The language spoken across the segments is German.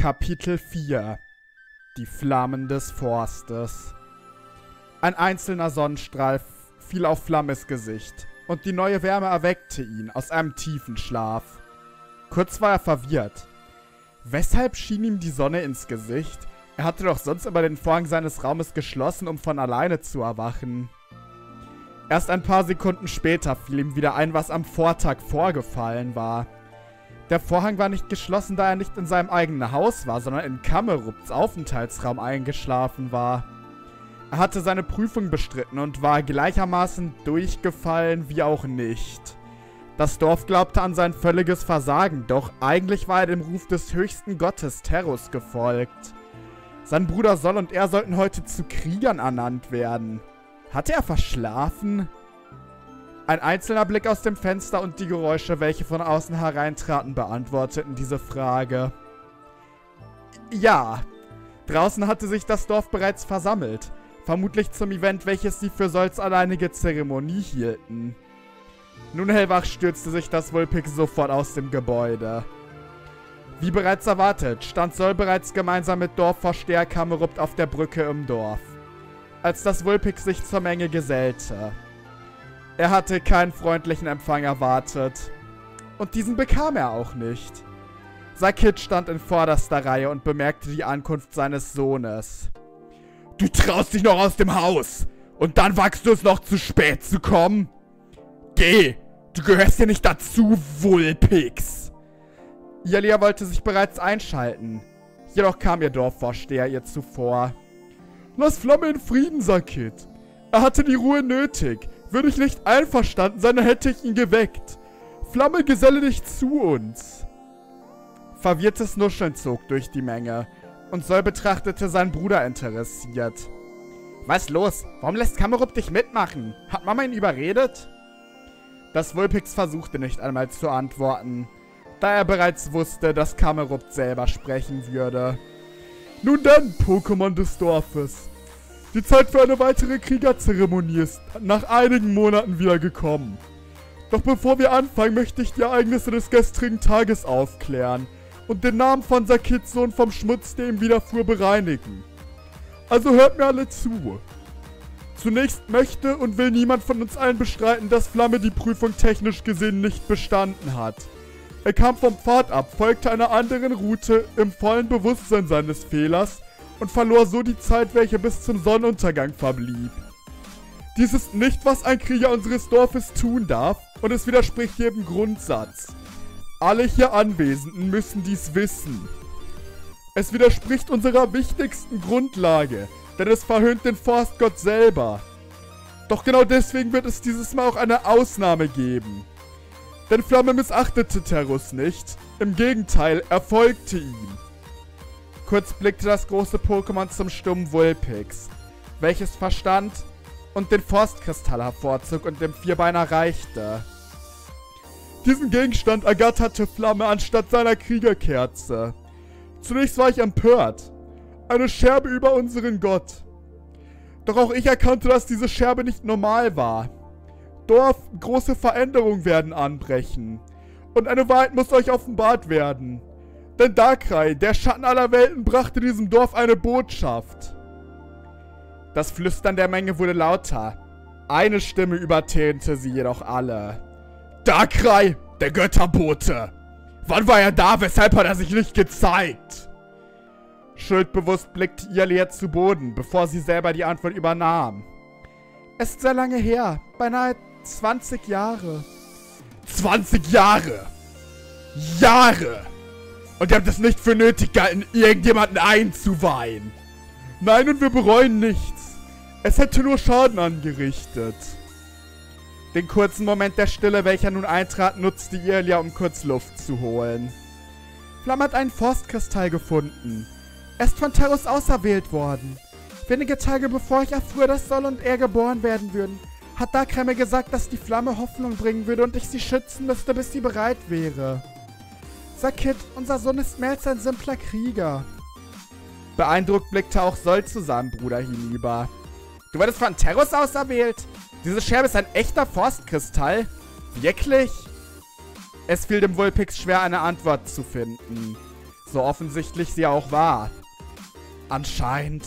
Kapitel 4 – Die Flammen des Forstes. Ein einzelner Sonnenstrahl fiel auf Flammes Gesicht, und die neue Wärme erweckte ihn aus einem tiefen Schlaf. Kurz war er verwirrt. Weshalb schien ihm die Sonne ins Gesicht? Er hatte doch sonst immer den Vorhang seines Raumes geschlossen, um von alleine zu erwachen. Erst ein paar Sekunden später fiel ihm wieder ein, was am Vortag vorgefallen war. Der Vorhang war nicht geschlossen, da er nicht in seinem eigenen Haus war, sondern in Kamerupts Aufenthaltsraum eingeschlafen war. Er hatte seine Prüfung bestritten und war gleichermaßen durchgefallen wie auch nicht. Das Dorf glaubte an sein völliges Versagen, doch eigentlich war er dem Ruf des höchsten Gottes Terrus gefolgt. Sein Bruder Sol und er sollten heute zu Kriegern ernannt werden. Hatte er verschlafen? Ein einzelner Blick aus dem Fenster und die Geräusche, welche von außen hereintraten, beantworteten diese Frage. Ja, draußen hatte sich das Dorf bereits versammelt. Vermutlich zum Event, welches sie für Sols alleinige Zeremonie hielten. Nun hellwach stürzte sich das Wulpix sofort aus dem Gebäude. Wie bereits erwartet, stand Sol bereits gemeinsam mit Dorfvorsteher Kamerupt auf der Brücke im Dorf, als das Wulpix sich zur Menge gesellte. Er hatte keinen freundlichen Empfang erwartet. Und diesen bekam er auch nicht. Sakit stand in vorderster Reihe und bemerkte die Ankunft seines Sohnes. »Du traust dich noch aus dem Haus! Und dann wagst du es noch zu spät zu kommen? Geh! Du gehörst hier nicht dazu, Wulpix!« Ilia wollte sich bereits einschalten. Jedoch kam ihr Dorfvorsteher ihr zuvor. »Lass Flamme in Frieden, Sakit. Er hatte die Ruhe nötig. Würde ich nicht einverstanden sein, dann hätte ich ihn geweckt. Flamme, geselle dich zu uns.« Verwirrtes Nuscheln zog durch die Menge, und Sol betrachtete seinen Bruder interessiert. »Was ist los? Warum lässt Kamerupt dich mitmachen? Hat Mama ihn überredet?« Das Wulpix versuchte nicht einmal zu antworten, da er bereits wusste, dass Kamerupt selber sprechen würde. »Nun dann, Pokémon des Dorfes. Die Zeit für eine weitere Kriegerzeremonie ist nach einigen Monaten wieder gekommen. Doch bevor wir anfangen, möchte ich die Ereignisse des gestrigen Tages aufklären und den Namen von Sakits Sohn vom Schmutz, der ihm widerfuhr, bereinigen. Also hört mir alle zu. Zunächst möchte und will niemand von uns allen bestreiten, dass Flamme die Prüfung technisch gesehen nicht bestanden hat. Er kam vom Pfad ab, folgte einer anderen Route im vollen Bewusstsein seines Fehlers und verlor so die Zeit, welche bis zum Sonnenuntergang verblieb. Dies ist nicht, was ein Krieger unseres Dorfes tun darf, und es widerspricht jedem Grundsatz. Alle hier Anwesenden müssen dies wissen. Es widerspricht unserer wichtigsten Grundlage, denn es verhöhnt den Forstgott selber. Doch genau deswegen wird es dieses Mal auch eine Ausnahme geben. Denn Flamme missachtete Terrus nicht, im Gegenteil, er folgte ihm. Kurz blickte das große Pokémon zum stummen Wulpix, welches verstand und den Forstkristall hervorzog und dem Vierbeiner reichte. Diesen Gegenstand ergatterte Flamme anstatt seiner Kriegerkerze. Zunächst war ich empört. Eine Scherbe über unseren Gott. Doch auch ich erkannte, dass diese Scherbe nicht normal war. Dorf, große Veränderungen werden anbrechen. Und eine Wahrheit muss euch offenbart werden. Denn Darkrai, der Schatten aller Welten, brachte diesem Dorf eine Botschaft. Das Flüstern der Menge wurde lauter. Eine Stimme übertönte sie jedoch alle. Darkrai, der Götterbote! Wann war er da? Weshalb hat er sich nicht gezeigt? Schuldbewusst blickte Ilia zu Boden, bevor sie selber die Antwort übernahm. Es ist sehr lange her. Beinahe 20 Jahre. 20 Jahre! Jahre! Und ihr habt es nicht für nötig gehalten, irgendjemanden einzuweihen. Nein, und wir bereuen nichts. Es hätte nur Schaden angerichtet. Den kurzen Moment der Stille, welcher nun eintrat, nutzte Ilia, um kurz Luft zu holen. Flamme hat einen Forstkristall gefunden. Er ist von Terrus auserwählt worden. Wenige Tage bevor ich erfuhr, dass Sol und er geboren werden würden, hat Darkrai mir gesagt, dass die Flamme Hoffnung bringen würde und ich sie schützen müsste, bis sie bereit wäre. Sakit, unser Sohn ist mehr als ein simpler Krieger. Beeindruckt blickte auch Sol zu seinem Bruder hinüber. Du wurdest von Terrus auserwählt? Diese Scherbe ist ein echter Forstkristall? Wirklich? Es fiel dem Wulpix schwer, eine Antwort zu finden. So offensichtlich sie auch war. Anscheinend.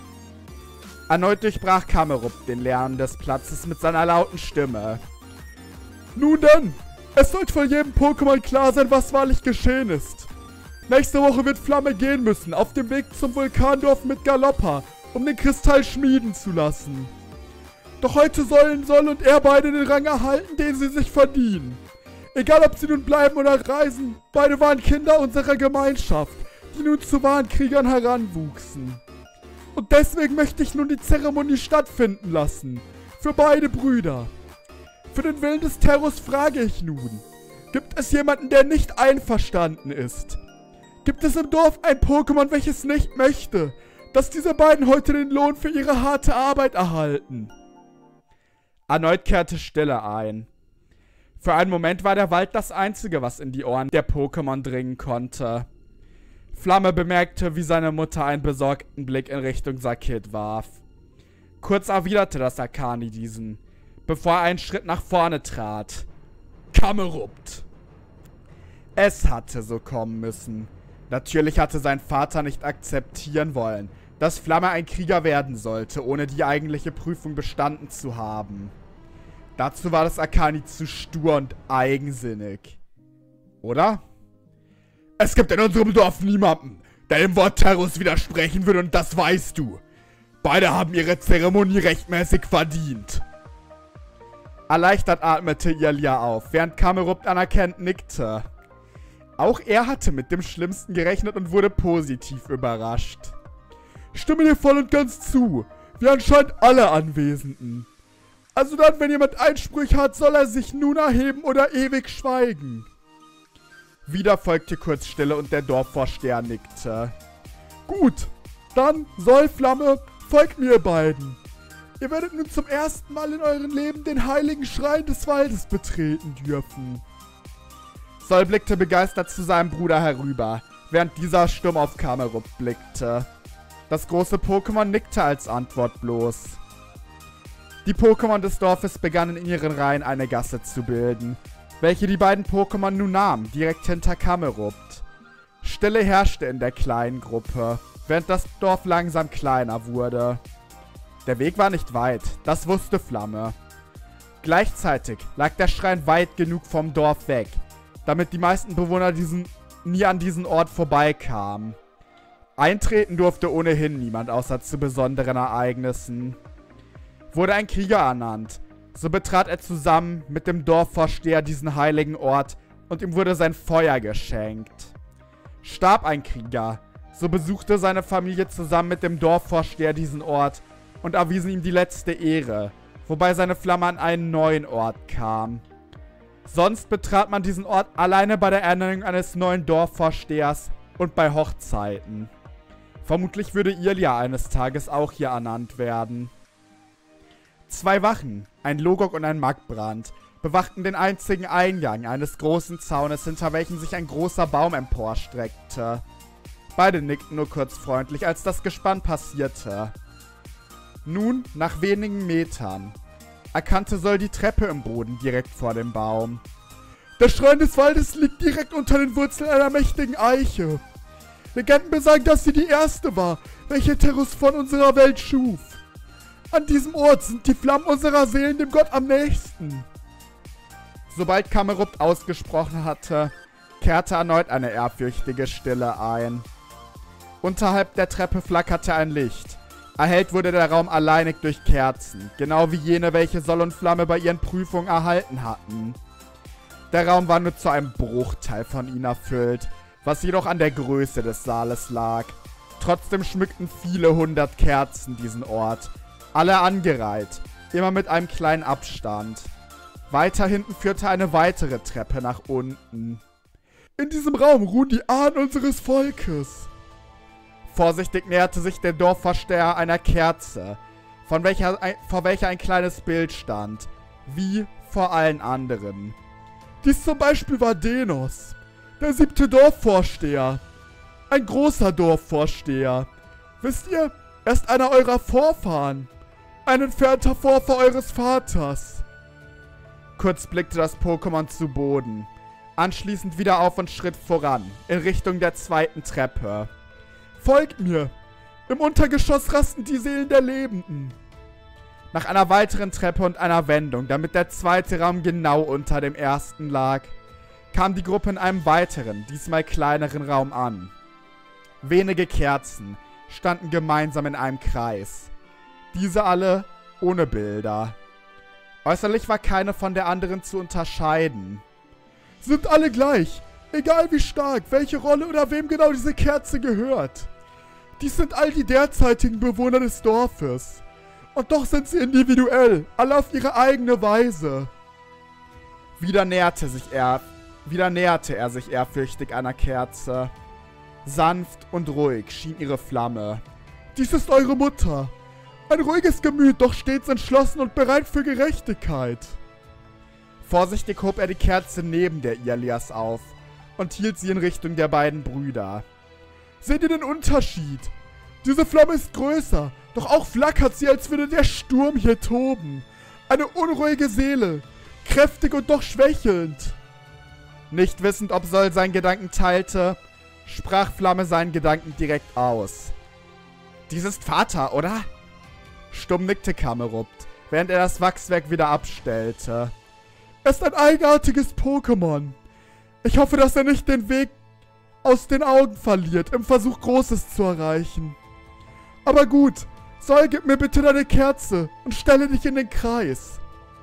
Erneut durchbrach Kamerupt den Lärm des Platzes mit seiner lauten Stimme. Nun denn, es sollte von jedem Pokémon klar sein, was wahrlich geschehen ist. Nächste Woche wird Flamme gehen müssen, auf dem Weg zum Vulkandorf mit Galoppa, um den Kristall schmieden zu lassen. Doch heute soll und er beide den Rang erhalten, den sie sich verdienen. Egal ob sie nun bleiben oder reisen, beide waren Kinder unserer Gemeinschaft, die nun zu wahren Kriegern heranwuchsen. Und deswegen möchte ich nun die Zeremonie stattfinden lassen. Für beide Brüder. Für den Willen des Terrors frage ich nun. Gibt es jemanden, der nicht einverstanden ist? Gibt es im Dorf ein Pokémon, welches nicht möchte, dass diese beiden heute den Lohn für ihre harte Arbeit erhalten? Erneut kehrte Stille ein. Für einen Moment war der Wald das Einzige, was in die Ohren der Pokémon dringen konnte. Flamme bemerkte, wie seine Mutter einen besorgten Blick in Richtung Sakit warf. Kurz erwiderte das Akani diesen, bevor er einen Schritt nach vorne trat. Kamerupt! Es hatte so kommen müssen. Natürlich hatte sein Vater nicht akzeptieren wollen, dass Flamme ein Krieger werden sollte, ohne die eigentliche Prüfung bestanden zu haben. Dazu war das Akani zu stur und eigensinnig. Oder? Es gibt in unserem Dorf niemanden, der dem Wort Terrus widersprechen würde, und das weißt du. Beide haben ihre Zeremonie rechtmäßig verdient. Erleichtert atmete Ilia auf, während Kamerupt anerkennt nickte. Auch er hatte mit dem Schlimmsten gerechnet und wurde positiv überrascht. Stimme dir voll und ganz zu, wie anscheinend alle Anwesenden. Also dann, wenn jemand Einsprüche hat, soll er sich nun erheben oder ewig schweigen. Wieder folgte kurz Stille und der Dorfvorsteher nickte. Gut, dann, Flamme, folgt mir beiden. Ihr werdet nun zum ersten Mal in eurem Leben den heiligen Schrein des Waldes betreten dürfen. Sol blickte begeistert zu seinem Bruder herüber, während dieser stumm auf Kamerupt blickte. Das große Pokémon nickte als Antwort bloß. Die Pokémon des Dorfes begannen in ihren Reihen eine Gasse zu bilden, welche die beiden Pokémon nun nahmen, direkt hinter Kamerupt. Stille herrschte in der kleinen Gruppe, während das Dorf langsam kleiner wurde. Der Weg war nicht weit, das wusste Flamme. Gleichzeitig lag der Schrein weit genug vom Dorf weg, damit die meisten Bewohner nie an diesen Ort vorbeikamen. Eintreten durfte ohnehin niemand, außer zu besonderen Ereignissen. Wurde ein Krieger ernannt, so betrat er zusammen mit dem Dorfvorsteher diesen heiligen Ort und ihm wurde sein Feuer geschenkt. Starb ein Krieger, so besuchte seine Familie zusammen mit dem Dorfvorsteher diesen Ort und erwiesen ihm die letzte Ehre, wobei seine Flamme an einen neuen Ort kam. Sonst betrat man diesen Ort alleine bei der Ernennung eines neuen Dorfvorstehers und bei Hochzeiten. Vermutlich würde Ilia eines Tages auch hier ernannt werden. 2 Wachen, ein Logok und ein Magbrand, bewachten den einzigen Eingang eines großen Zaunes, hinter welchem sich ein großer Baum emporstreckte. Beide nickten nur kurz freundlich, als das Gespann passierte. Nun, nach wenigen Metern, erkannte Sol die Treppe im Boden direkt vor dem Baum. Der Schrein des Waldes liegt direkt unter den Wurzeln einer mächtigen Eiche. Legenden besagen, dass sie die erste war, welche Terrus von unserer Welt schuf. An diesem Ort sind die Flammen unserer Seelen dem Gott am nächsten. Sobald Kamerupt ausgesprochen hatte, kehrte erneut eine ehrfürchtige Stille ein. Unterhalb der Treppe flackerte ein Licht. Erhellt wurde der Raum alleinig durch Kerzen, genau wie jene, welche Sol und Flamme bei ihren Prüfungen erhalten hatten. Der Raum war nur zu einem Bruchteil von ihnen erfüllt, was jedoch an der Größe des Saales lag. Trotzdem schmückten viele 100 Kerzen diesen Ort, alle angereiht, immer mit einem kleinen Abstand. Weiter hinten führte eine weitere Treppe nach unten. In diesem Raum ruhen die Ahnen unseres Volkes. Vorsichtig näherte sich der Dorfvorsteher einer Kerze, vor welcher ein kleines Bild stand, wie vor allen anderen. Dies zum Beispiel war Denos, der 7. Dorfvorsteher. Ein großer Dorfvorsteher. Wisst ihr, er ist einer eurer Vorfahren. Ein entfernter Vorfahr eures Vaters. Kurz blickte das Pokémon zu Boden. Anschließend wieder auf und Schritt voran, in Richtung der zweiten Treppe. Folgt mir! Im Untergeschoss rasten die Seelen der Lebenden. Nach einer weiteren Treppe und einer Wendung, damit der zweite Raum genau unter dem ersten lag, kam die Gruppe in einem weiteren, diesmal kleineren Raum an. Wenige Kerzen standen gemeinsam in einem Kreis. Diese alle ohne Bilder. Äußerlich war keine von der anderen zu unterscheiden. Sind alle gleich, egal wie stark, welche Rolle oder wem genau diese Kerze gehört. Dies sind all die derzeitigen Bewohner des Dorfes. Und doch sind sie individuell, alle auf ihre eigene Weise. Wieder näherte er sich ehrfürchtig einer Kerze. Sanft und ruhig schien ihre Flamme. Dies ist eure Mutter. Ein ruhiges Gemüt, doch stets entschlossen und bereit für Gerechtigkeit. Vorsichtig hob er die Kerze neben der Ilias auf und hielt sie in Richtung der beiden Brüder. Seht ihr den Unterschied? Diese Flamme ist größer, doch auch flackert sie, als würde der Sturm hier toben. Eine unruhige Seele, kräftig und doch schwächelnd. Nicht wissend, ob Sol seinen Gedanken teilte, sprach Flamme seinen Gedanken direkt aus. Dies ist Vater, oder? Stumm nickte Kamerupt, während er das Wachswerk wieder abstellte. Er ist ein eigenartiges Pokémon. Ich hoffe, dass er nicht den Weg aus den Augen verliert, im Versuch, Großes zu erreichen. Aber gut, Sol, gib mir bitte deine Kerze und stelle dich in den Kreis.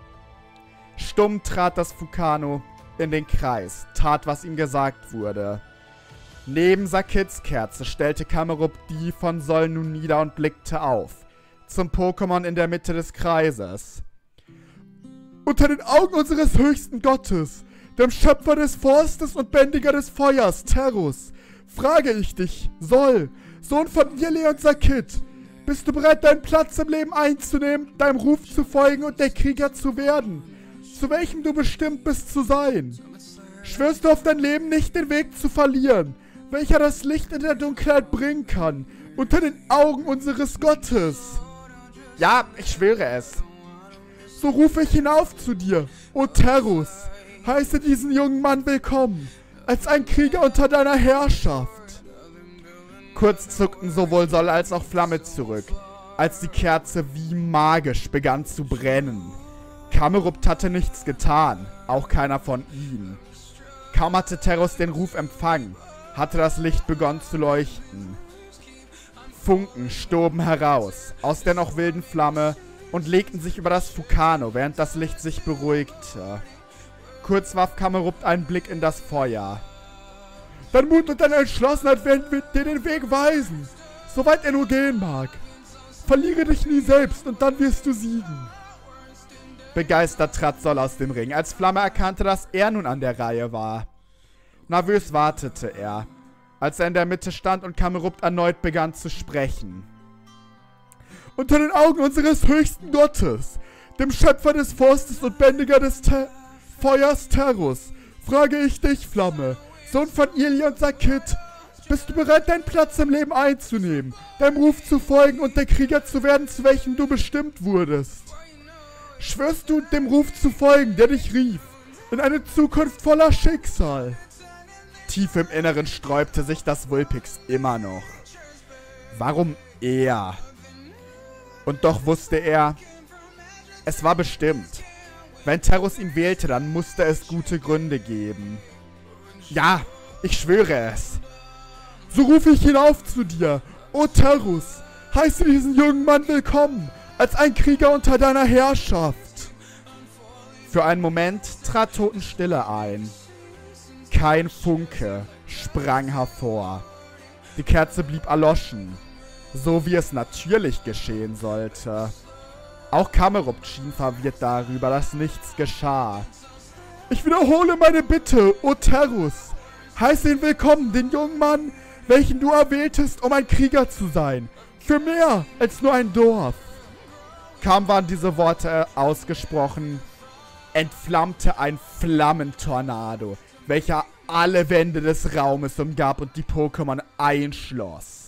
Stumm trat das Fukano in den Kreis, tat, was ihm gesagt wurde. Neben Sakits Kerze stellte Kamerupt die von Sol nun nieder und blickte auf, zum Pokémon in der Mitte des Kreises. Unter den Augen unseres höchsten Gottes, dem Schöpfer des Forstes und Bändiger des Feuers, Terrus, frage ich dich, Sol, Sohn von Irle und Sakit, bist du bereit, deinen Platz im Leben einzunehmen, deinem Ruf zu folgen und der Krieger zu werden, zu welchem du bestimmt bist zu sein? Schwörst du auf dein Leben nicht, den Weg zu verlieren, welcher das Licht in der Dunkelheit bringen kann, unter den Augen unseres Gottes? Ja, ich schwöre es. So rufe ich hinauf zu dir, O Terrus, heiße diesen jungen Mann willkommen, als ein Krieger unter deiner Herrschaft. Kurz zuckten sowohl Sol als auch Flamme zurück, als die Kerze wie magisch begann zu brennen. Kamerupt hatte nichts getan, auch keiner von ihnen. Kaum hatte Terrus den Ruf empfangen, hatte das Licht begonnen zu leuchten. Funken stoben heraus, aus der noch wilden Flamme, und legten sich über das Fukano, während das Licht sich beruhigte. Kurz warf Kamerupt einen Blick in das Feuer. Dein Mut und deine Entschlossenheit werden dir den Weg weisen, soweit er nur gehen mag. Verliere dich nie selbst und dann wirst du siegen. Begeistert trat Sol aus dem Ring, als Flamme erkannte, dass er nun an der Reihe war. Nervös wartete er, als er in der Mitte stand und Kamerupt erneut begann zu sprechen. Unter den Augen unseres höchsten Gottes, dem Schöpfer des Forstes und Bändiger des Feuers Terrus, frage ich dich, Flamme, Sohn von Irle und Sakit, bist du bereit, deinen Platz im Leben einzunehmen, deinem Ruf zu folgen und der Krieger zu werden, zu welchem du bestimmt wurdest? Schwörst du, dem Ruf zu folgen, der dich rief, in eine Zukunft voller Schicksal? Tief im Inneren sträubte sich das Vulpix immer noch. Warum er? Und doch wusste er, es war bestimmt. Wenn Terrus ihn wählte, dann musste es gute Gründe geben. Ja, ich schwöre es. So rufe ich hinauf zu dir, O Terrus, heiße diesen jungen Mann willkommen, als ein Krieger unter deiner Herrschaft. Für einen Moment trat Totenstille ein. Kein Funke sprang hervor. Die Kerze blieb erloschen, so wie es natürlich geschehen sollte. Auch Kamerupt schien verwirrt darüber, dass nichts geschah. Ich wiederhole meine Bitte, O Terrus. Heiße ihn willkommen, den jungen Mann, welchen du erwähltest, um ein Krieger zu sein. Für mehr als nur ein Dorf. Kaum waren diese Worte ausgesprochen, entflammte ein Flammentornado, welcher alle Wände des Raumes umgab und die Pokémon einschloss.